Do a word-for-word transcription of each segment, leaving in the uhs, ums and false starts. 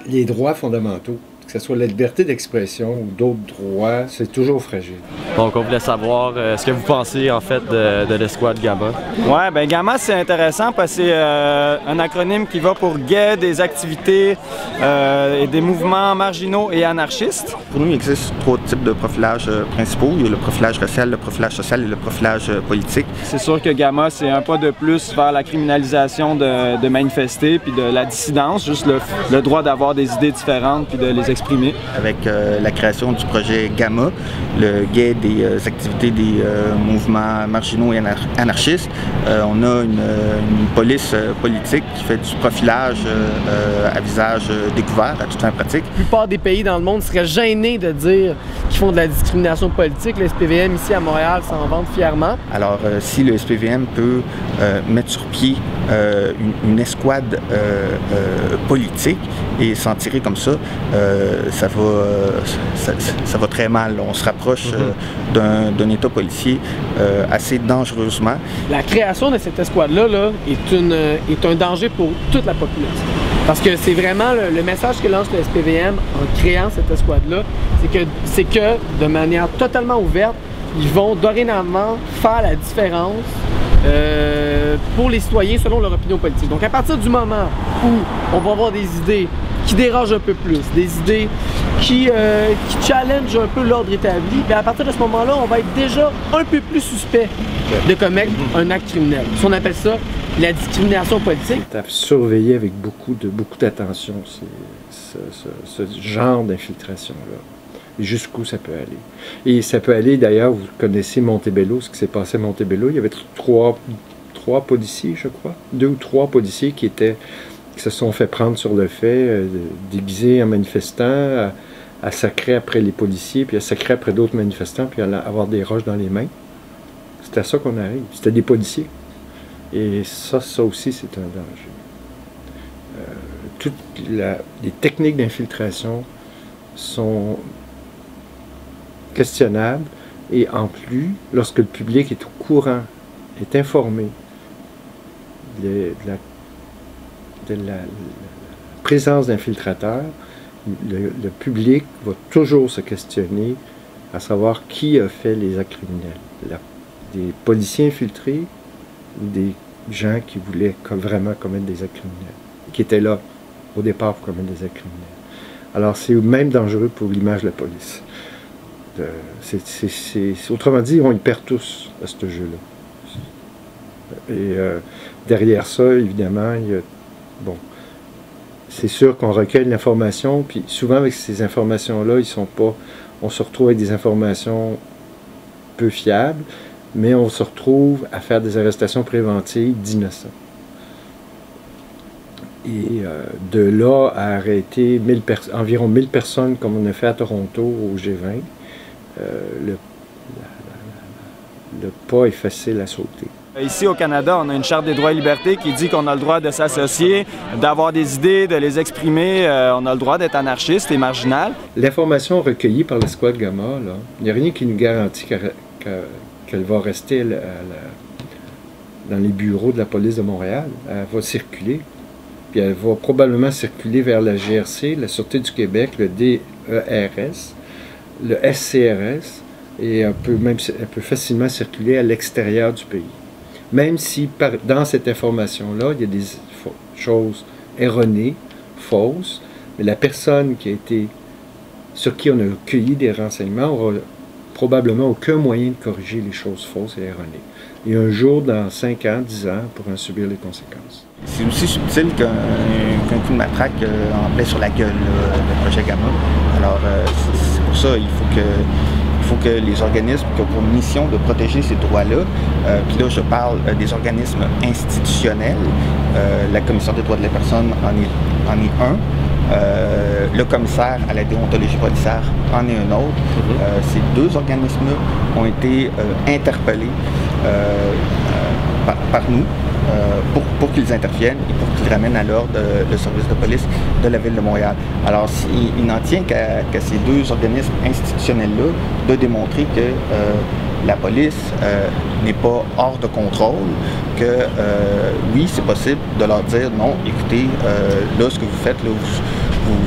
les droits fondamentaux, que ce soit la liberté d'expression ou d'autres droits, c'est toujours fragile. Donc, on voulait savoir euh, ce que vous pensez, en fait, de, de l'escouade Gamma. Ouais, ben Gamma, c'est intéressant parce que c'est euh, un acronyme qui va pour Guet des activités euh, et des mouvements marginaux et anarchistes. Pour nous, il existe trois types de profilage euh, principaux. Il y a le profilage racial, le profilage social et le profilage euh, politique. C'est sûr que Gamma, c'est un pas de plus vers la criminalisation de, de manifester puis de la dissidence, juste le, le droit d'avoir des idées différentes puis de les exprimer. Avec euh, la création du projet Gamma, le Guet des euh, activités des euh, mouvements marginaux et anar anarchistes, euh, on a une, une police euh, politique qui fait du profilage euh, à visage euh, découvert à toute fin pratique. La plupart des pays dans le monde seraient gênés de dire qu'ils font de la discrimination politique. Le S P V M ici à Montréal s'en vante fièrement. Alors euh, si le S P V M peut euh, mettre sur pied euh, une, une escouade euh, euh, politique et s'en tirer comme ça, euh, ça, va, euh, ça, ça va très mal. On se rapproche euh, d'un État policier euh, assez dangereusement. La création de cette escouade-là là, est, une, est un danger pour toute la population. Parce que c'est vraiment le, le message que lance le S P V M en créant cette escouade-là, c'est que, c'est que de manière totalement ouverte, ils vont dorénavant faire la différence euh, pour les citoyens selon leur opinion politique. Donc à partir du moment où on va avoir des idées qui dérangent un peu plus, des idées qui, euh, qui challengent un peu l'ordre établi, bien à partir de ce moment-là, on va être déjà un peu plus suspect de commettre un acte criminel. Si on appelle ça la discrimination politique. C'est à surveiller avec beaucoup de beaucoup d'attention ce, ce, ce genre d'infiltration-là. Et jusqu'où ça peut aller. Et ça peut aller, d'ailleurs, vous connaissez Montebello, ce qui s'est passé à Montebello. Il y avait trois, trois policiers, je crois, deux ou trois policiers qui étaient qui se sont fait prendre sur le fait, euh, déguisés en manifestants, à, à sacrer après les policiers, puis à sacrer après d'autres manifestants, puis à avoir des roches dans les mains. C'était à ça qu'on arrive. C'était des policiers. Et ça, ça aussi, c'est un danger. Euh, toutes la, les techniques d'infiltration sont questionnables, et en plus, lorsque le public est au courant, est informé de, de la de la, la présence d'infiltrateurs, le, le public va toujours se questionner à savoir qui a fait les actes criminels. La, des policiers infiltrés ou des gens qui voulaient comme, vraiment commettre des actes criminels, qui étaient là au départ pour commettre des actes criminels. Alors c'est même dangereux pour l'image de la police. Euh, c'est, c'est, c'est, autrement dit, on y perd tous à ce jeu-là. Et euh, derrière ça, évidemment, il y a bon, c'est sûr qu'on recueille l'information, puis souvent avec ces informations-là, ils sont pas, on se retrouve avec des informations peu fiables, mais on se retrouve à faire des arrestations préventives d'innocents. Et euh, de là à arrêter mille environ mille personnes comme on a fait à Toronto au G vingt, euh, le, la, la, la, le pas est facile à sauter. Ici au Canada, on a une charte des droits et libertés qui dit qu'on a le droit de s'associer, d'avoir des idées, de les exprimer, euh, on a le droit d'être anarchiste et marginal. L'information recueillie par l'escouade Gamma, là, il n'y a rien qui nous garantit qu'elle qu'elle va rester à la, à la, dans les bureaux de la police de Montréal. Elle va circuler, puis elle va probablement circuler vers la G R C, la Sûreté du Québec, le D E R S, le S C R S, et elle peut, même, elle peut facilement circuler à l'extérieur du pays. Même si par, dans cette information-là, il y a des choses erronées, fausses, mais la personne qui a été, sur qui on a cueilli des renseignements aura probablement aucun moyen de corriger les choses fausses et erronées. Et un jour, dans cinq ans, dix ans, on pourra en subir les conséquences. C'est aussi subtil qu'un qu'un coup de matraque euh, en plaît sur la gueule, là, le projet Gamma. Alors, euh, c'est pour ça qu'il faut que... Il faut que les organismes qui ont pour mission de protéger ces droits-là, euh, puis là je parle euh, des organismes institutionnels, euh, la Commission des droits de la personne en est, en est un, euh, le commissaire à la déontologie policière en est un autre. Euh, ces deux organismes-là ont été euh, interpellés euh, euh, par, par nous euh, pour, pour qu'ils interviennent et pour qu'ils ramènent à l'ordre euh, le service de police de la Ville de Montréal. Alors, il, il n'en tient qu'à qu'à ces deux organismes institutionnels-là de démontrer que euh, la police euh, n'est pas hors de contrôle, que euh, oui, c'est possible de leur dire non, écoutez, euh, là, ce que vous faites, là, vous, vous,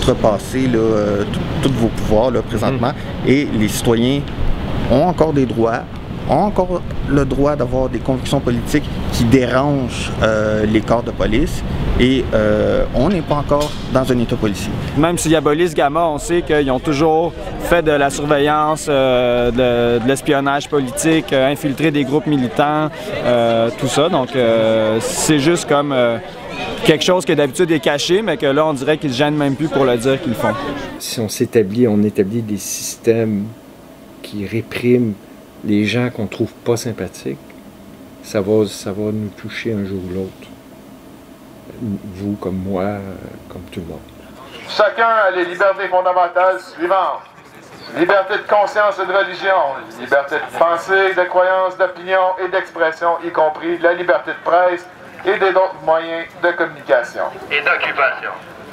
outrepasser là, euh, tous vos pouvoirs là, présentement. Mmh. Et les citoyens ont encore des droits, ont encore le droit d'avoir des convictions politiques qui dérangent euh, les corps de police. Et euh, on n'est pas encore dans un état policier. Même s'ils abolissent Gamma, on sait qu'ils ont toujours fait de la surveillance, euh, de, de l'espionnage politique, euh, infiltré des groupes militants, euh, tout ça. Donc euh, c'est juste comme euh, quelque chose qui d'habitude est caché, mais que là on dirait qu'ils ne se gênent même plus pour le dire qu'ils le font. Si on s'établit, on établit des systèmes qui répriment les gens qu'on ne trouve pas sympathiques, ça va, ça va nous toucher un jour ou l'autre. Vous, comme moi, comme tout le monde. Chacun a les libertés fondamentales suivantes. Liberté de conscience et de religion, liberté de pensée, de croyance, d'opinion et d'expression, y compris la liberté de presse et des autres moyens de communication. Et d'occupation.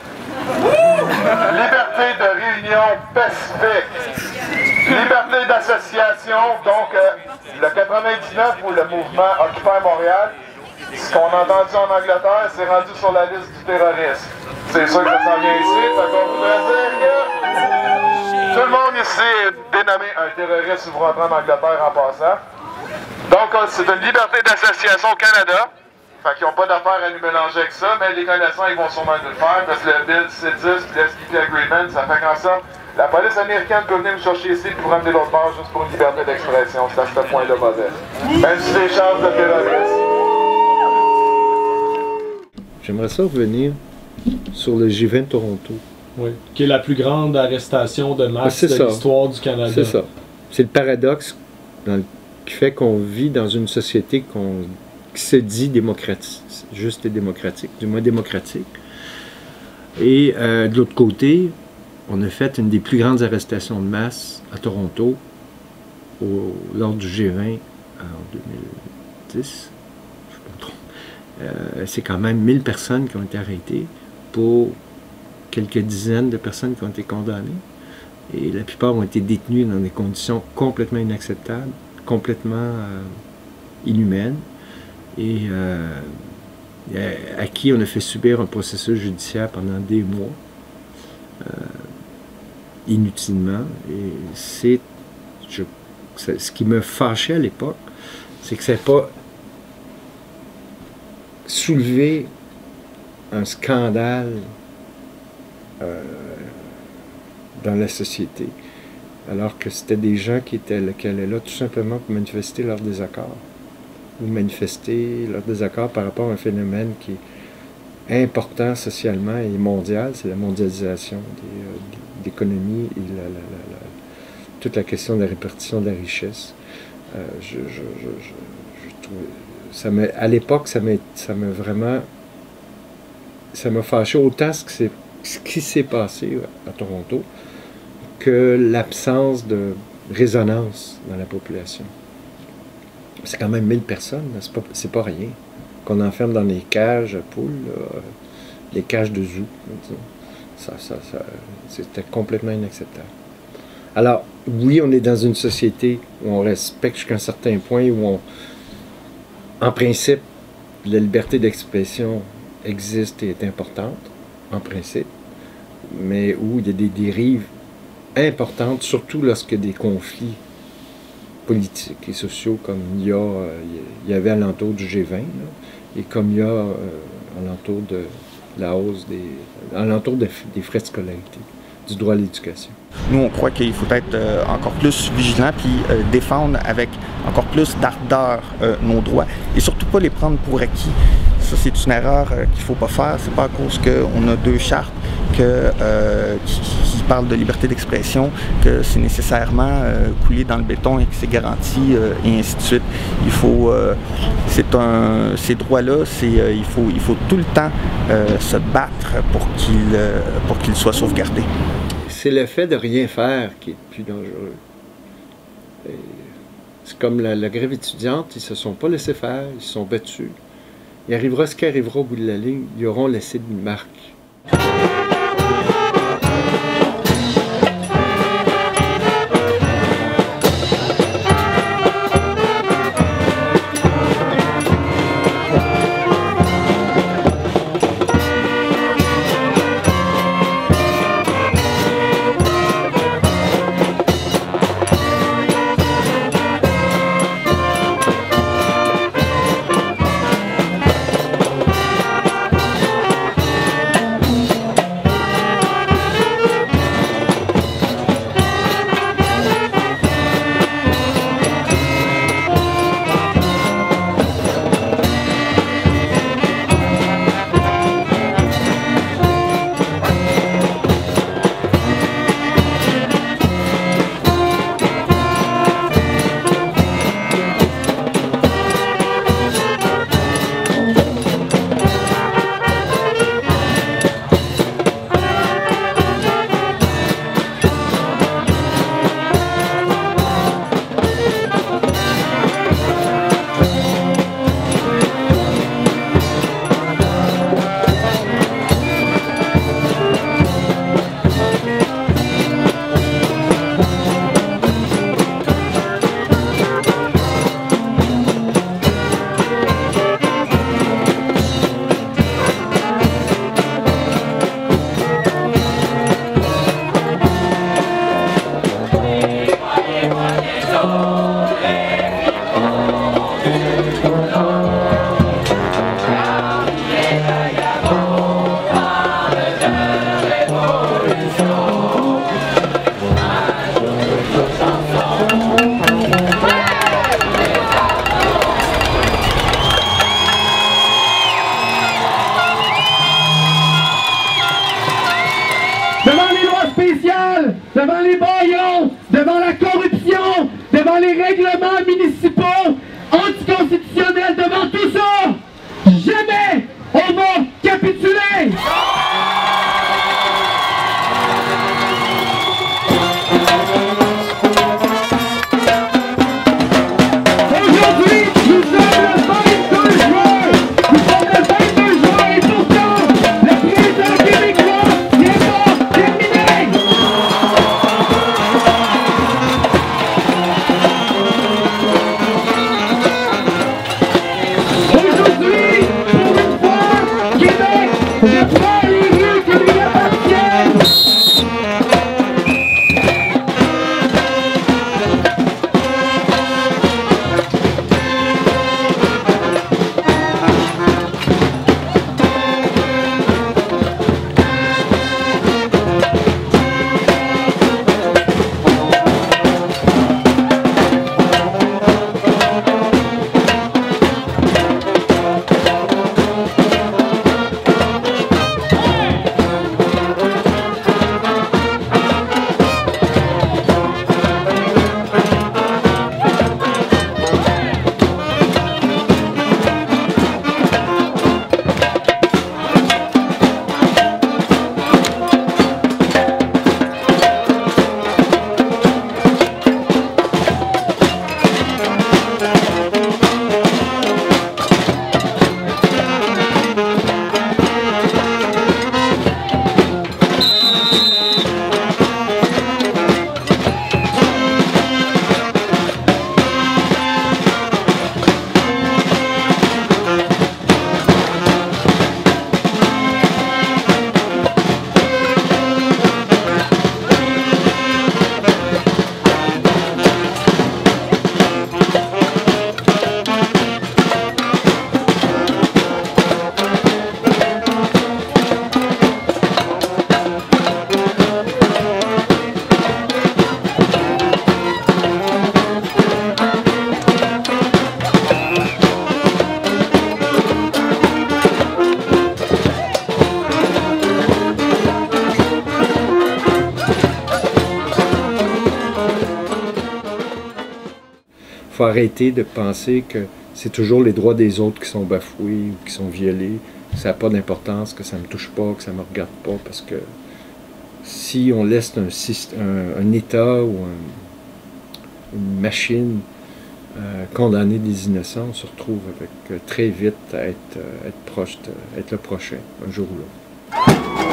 Liberté de réunion pacifique. Liberté d'association, donc euh, le quatre-vingt-dix-neuf où le mouvement Occupy Montréal, ce qu'on a entendu en Angleterre, c'est rendu sur la liste du terrorisme. C'est sûr que ça s'en vient ici, ça qu'on voudrait dire que tout le monde ici est dénommé un terroriste si vous rentrez en Angleterre en passant. Donc c'est une liberté d'association au Canada. Fait qu'ils n'ont pas d'affaire à nous mélanger avec ça, mais les connaissants ils vont sûrement nous le faire parce que le Bill C dix et l'S P P Agreement, ça fait qu'en sorte la police américaine peut venir me chercher ici pour ramener l'autre bord juste pour une liberté d'expression. C'est à ce point-là mauvais. Même si les charges de terrorisme. J'aimerais ça revenir sur le G vingt de Toronto. Oui, qui est la plus grande arrestation de masse de l'histoire du Canada. C'est ça. C'est le paradoxe dans le, qui fait qu'on vit dans une société qu'on, qui se dit démocratique, juste et démocratique, du moins démocratique. Et euh, de l'autre côté, on a fait une des plus grandes arrestations de masse à Toronto au, lors du G vingt en deux mille dix. Euh, c'est quand même mille personnes qui ont été arrêtées pour quelques dizaines de personnes qui ont été condamnées. Et la plupart ont été détenues dans des conditions complètement inacceptables, complètement euh, inhumaines, et euh, à qui on a fait subir un processus judiciaire pendant des mois, euh, inutilement. Et c'est, je, ce qui me fâchait à l'époque, c'est que ça n'a pas soulevé un scandale euh, dans la société, alors que c'était des gens qui étaient là, qui allaient là tout simplement pour manifester leur désaccord, ou manifester leur désaccord par rapport à un phénomène qui est important socialement et mondial, c'est la mondialisation des, euh, de l'économie et la, la, la, la, toute la question de la répartition de la richesse. Euh, je, je, je, je, je trouvais Ça me, à l'époque, ça m'a ça m'a vraiment ça m'a fâché autant ce, que ce qui s'est passé à Toronto que l'absence de résonance dans la population. C'est quand même mille personnes, c'est pas, c'est pas rien. Qu'on enferme dans les cages à poules, là, les cages de zoo. Ça, ça, ça, c'était complètement inacceptable. Alors, oui, on est dans une société où on respecte jusqu'à un certain point, où on en principe, la liberté d'expression existe et est importante, en principe, mais où il y a des dérives importantes, surtout lorsque des conflits politiques et sociaux, comme il y, a, euh, il y avait à l'entour du G vingt, là, et comme il y a euh, à l'entour de la hausse des, à l'entour de, des frais de scolarité, du droit à l'éducation. Nous, on croit qu'il faut être euh, encore plus vigilant puis euh, défendre avec encore plus d'ardeur euh, nos droits et surtout pas les prendre pour acquis. Ça, c'est une erreur euh, qu'il ne faut pas faire. C'est pas à cause qu'on a deux chartes que, euh, qui, qui parlent de liberté d'expression que c'est nécessairement euh, coulé dans le béton et que c'est garanti euh, et ainsi de suite. Il faut, euh, c'est un, ces droits-là, c'est, euh, il faut, il faut tout le temps euh, se battre pour qu'ils, euh, pour qu'ils soient sauvegardés. C'est le fait de rien faire qui est le plus dangereux. C'est comme la, la grève étudiante, ils ne se sont pas laissés faire, ils se sont battus. Il arrivera ce qui arrivera au bout de la ligne, ils auront laissé une marque. Devant les lois spéciales, devant les baillons, devant la corruption, devant les règlements municipaux, anticonstitutionnels, devant tout ça, jamais on va capituler! Aujourd'hui, nous sommes le vingt-deux juin! Nous sommes le vingt-deux juin et pourtant, le président québécois n'est pas terminé! Aujourd'hui, pour une fois, Québec reprend les rues qui lui appartiennent! Il faut arrêter de penser que c'est toujours les droits des autres qui sont bafoués ou qui sont violés. Ça n'a pas d'importance, que ça ne me touche pas, que ça ne me regarde pas, parce que si on laisse un, un, un État ou un, une machine euh, condamner des innocents, on se retrouve avec euh, très vite à être, euh, être proche, de, être le prochain, un jour ou l'autre.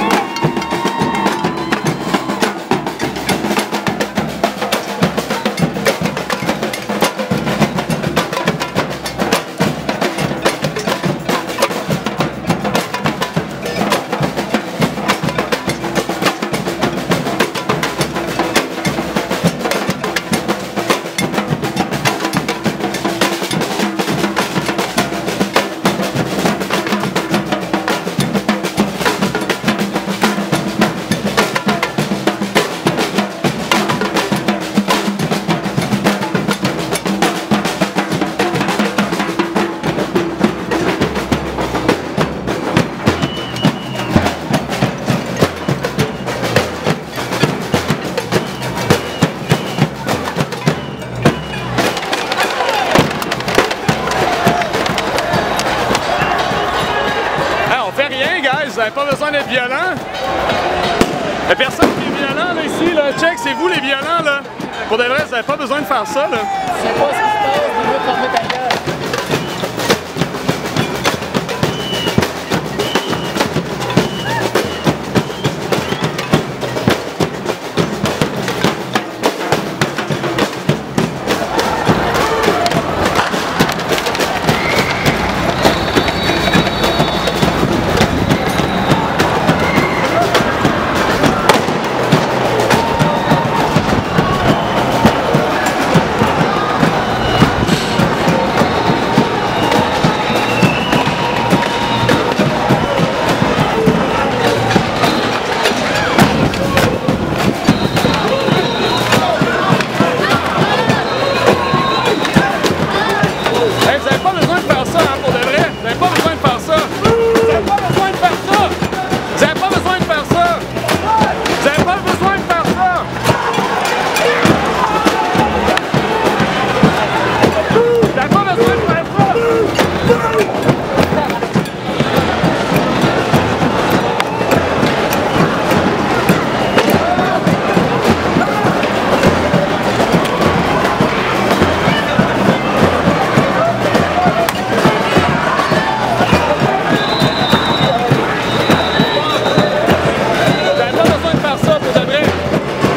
Vous n'avez pas besoin d'être violent. Il n'y a personne qui est violent là, ici. Là. Check, c'est vous les violents. Là. Pour de vrai, vous n'avez pas besoin de faire ça. Là. C'est pas ce qui se passe, on veut fermer ta gueule.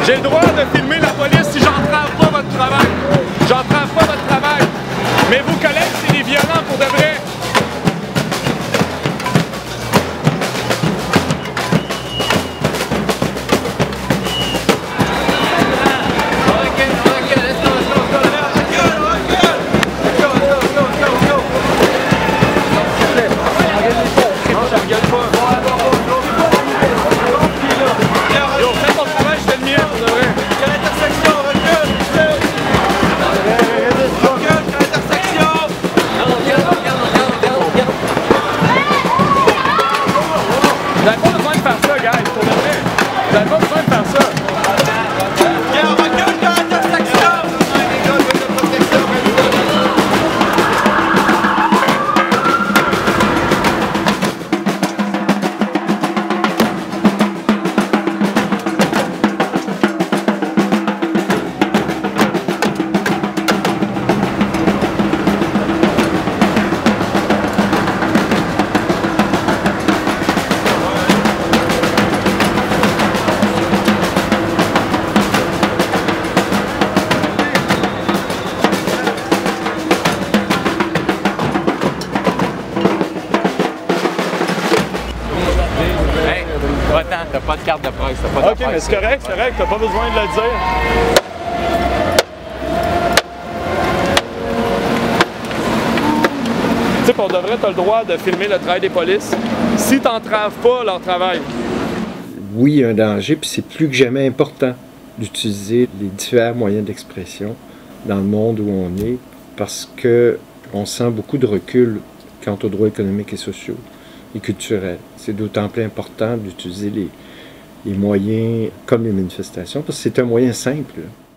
J'ai le droit de filmer la police si j'entrave pas votre travail. J'entrave pas votre travail. Mais vos collègues, c'est des violents pour de vrai. Vous n'avez pas besoin de faire ça, guys, pour de vrai. Vous n'avez pas besoin de faire ça. T'as pas de carte de presse, t'as pas de Ok, mais c'est correct, c'est correct, t'as pas besoin de le dire. Tu sais, pour de vrai, t'as le droit de filmer le travail des polices si t'entraves pas leur travail. Oui, il y a un danger, puis c'est plus que jamais important d'utiliser les différents moyens d'expression dans le monde où on est, parce qu'on sent beaucoup de recul quant aux droits économiques et sociaux et culturels. C'est d'autant plus important d'utiliser les, les moyens comme les manifestations, parce que c'est un moyen simple.